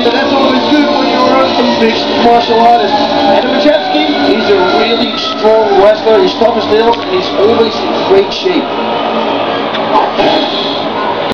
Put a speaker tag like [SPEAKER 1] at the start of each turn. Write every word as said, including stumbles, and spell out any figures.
[SPEAKER 1] So that's always good when you're a mixed martial artist. And Machevsky, he's a really strong wrestler. He's tough as nails, and he's always in great shape.